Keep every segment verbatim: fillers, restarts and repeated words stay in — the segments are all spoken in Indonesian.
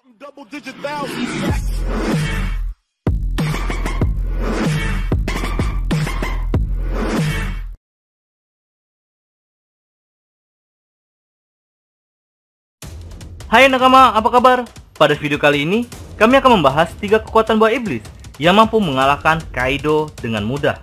Double digit thousand stacks. Hai nakama, apa kabar? Pada video kali ini, kami akan membahas tiga kekuatan buah iblis yang mampu mengalahkan Kaido dengan mudah.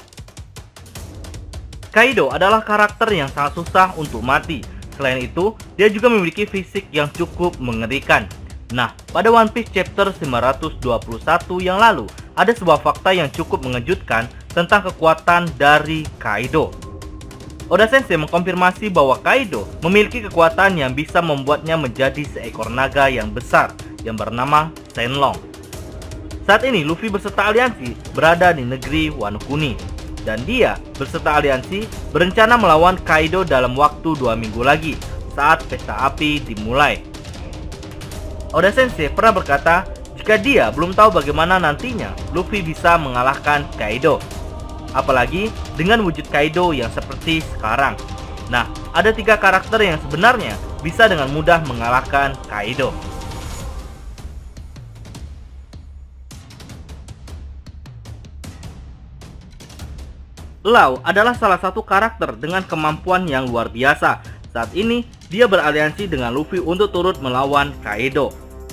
Kaido adalah karakter yang sangat susah untuk mati. Selain itu, dia juga memiliki fisik yang cukup mengerikan. Nah, pada One Piece chapter sembilan ratus dua puluh satu yang lalu, ada sebuah fakta yang cukup mengejutkan tentang kekuatan dari Kaido. Oda Sensei mengkonfirmasi bahwa Kaido memiliki kekuatan yang bisa membuatnya menjadi seekor naga yang besar yang bernama Shenlong. Saat ini Luffy beserta aliansi berada di negeri Wano Kuni, dan dia beserta aliansi berencana melawan Kaido dalam waktu dua minggu lagi saat pesta api dimulai. Oda Sensei pernah berkata jika dia belum tahu bagaimana nantinya Luffy bisa mengalahkan Kaido, apalagi dengan wujud Kaido yang seperti sekarang. Nah, ada tiga karakter yang sebenarnya bisa dengan mudah mengalahkan Kaido. Law adalah salah satu karakter dengan kemampuan yang luar biasa. Saat ini, dia beraliansi dengan Luffy untuk turut melawan Kaido.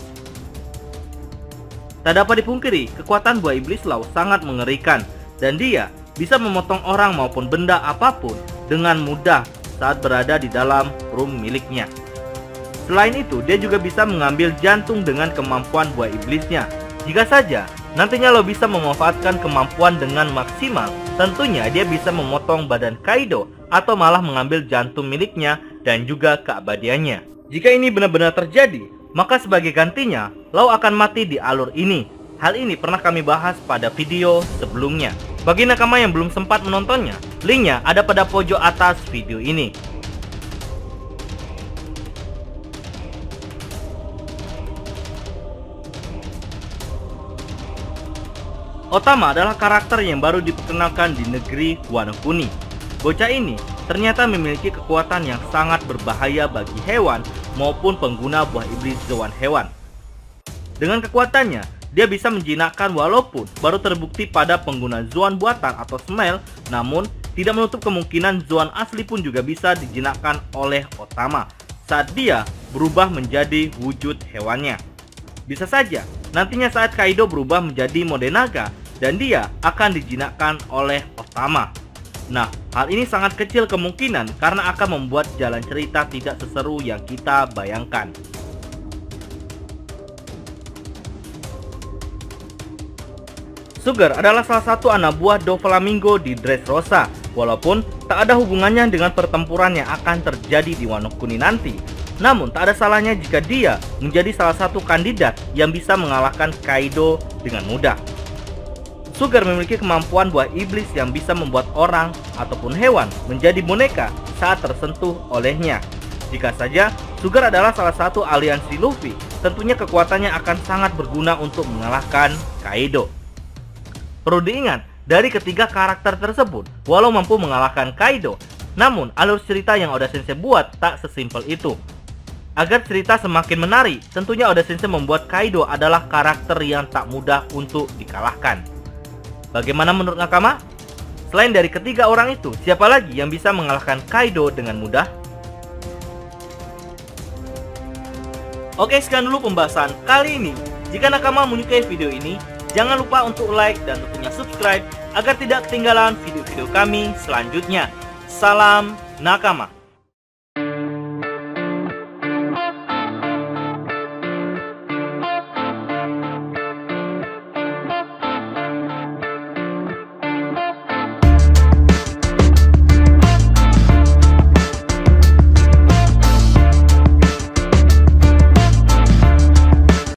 Tak dapat dipungkiri, kekuatan buah iblis Law sangat mengerikan, dan dia bisa memotong orang maupun benda apapun dengan mudah saat berada di dalam room miliknya. Selain itu, dia juga bisa mengambil jantung dengan kemampuan buah iblisnya. Jika saja nantinya lo bisa memanfaatkan kemampuan dengan maksimal, tentunya dia bisa memotong badan Kaido atau malah mengambil jantung miliknya dan juga keabadiannya. Jika ini benar-benar terjadi, maka sebagai gantinya, Law akan mati di alur ini. Hal ini pernah kami bahas pada video sebelumnya. Bagi nakama yang belum sempat menontonnya, linknya ada pada pojok atas video ini. Otama adalah karakter yang baru diperkenalkan di negeri Wano Kuni. Bocah ini ternyata memiliki kekuatan yang sangat berbahaya bagi hewan maupun pengguna buah iblis Zoan hewan. Dengan kekuatannya, dia bisa menjinakkan walaupun baru terbukti pada pengguna Zoan buatan atau Smile, namun tidak menutup kemungkinan Zoan asli pun juga bisa dijinakkan oleh Otama saat dia berubah menjadi wujud hewannya. Bisa saja nantinya saat Kaido berubah menjadi mode naga dan dia akan dijinakkan oleh Otama. Nah, hal ini sangat kecil kemungkinan karena akan membuat jalan cerita tidak seseru yang kita bayangkan. Sugar adalah salah satu anak buah Doflamingo di Dressrosa. Walaupun tak ada hubungannya dengan pertempuran yang akan terjadi di Wano Kuni nanti, namun tak ada salahnya jika dia menjadi salah satu kandidat yang bisa mengalahkan Kaido dengan mudah. Sugar memiliki kemampuan buah iblis yang bisa membuat orang ataupun hewan menjadi boneka saat tersentuh olehnya. Jika saja Sugar adalah salah satu aliansi Luffy, tentunya kekuatannya akan sangat berguna untuk mengalahkan Kaido. Perlu diingat, dari ketiga karakter tersebut, walau mampu mengalahkan Kaido, namun alur cerita yang Oda Sensei buat tak sesimpel itu. Agar cerita semakin menarik, tentunya Oda Sensei membuat Kaido adalah karakter yang tak mudah untuk dikalahkan. Bagaimana menurut nakama? Selain dari ketiga orang itu, siapa lagi yang bisa mengalahkan Kaido dengan mudah? Oke, sekian dulu pembahasan kali ini. Jika nakama menyukai video ini, jangan lupa untuk like dan tentunya subscribe agar tidak ketinggalan video-video kami selanjutnya. Salam nakama.